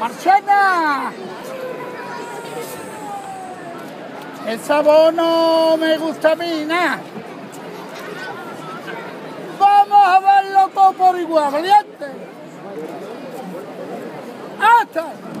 ¡Marchena! El sabor no me gusta a mí, nada. Vamos a verlo todo por igual, ¿valiente? ¡Hasta!